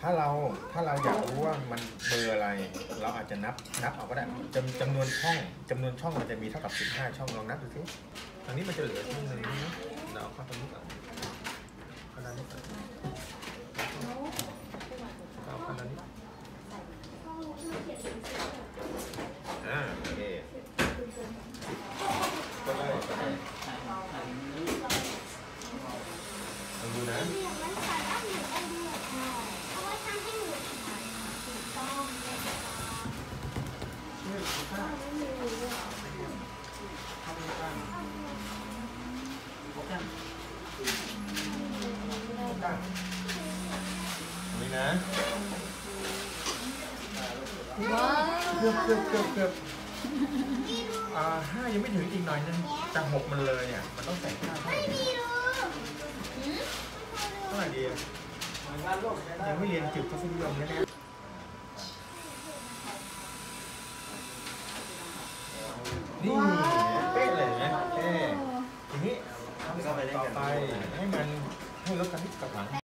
ถ้าเราอยากรู้ว่ามันเบอร์อะไรเราอาจจะนับเอาก็ได้จำนวนช่องมันจะมีเท่ากับ15ช่องลองนับดูสิตอนนี้มันจะเหลือช่องหนึ่งนะเราเข้าตรงนี้ก่อนขนาดนี้ก่อนเอาขนาดนี้โอเคก็ได้ลองดูนะนี่นะว้าวเกือบ5ยังไม่ถึงอีกหน่อยนึงจะ6มันเลยอ่ะมันต้องใส่5เท่าไหร่ดียังไม่เรียนจุดทศนิยมนะนี่เป๊ะเลยนะทีนี้ทำต่อไปให้รถคันนี้กับหลัง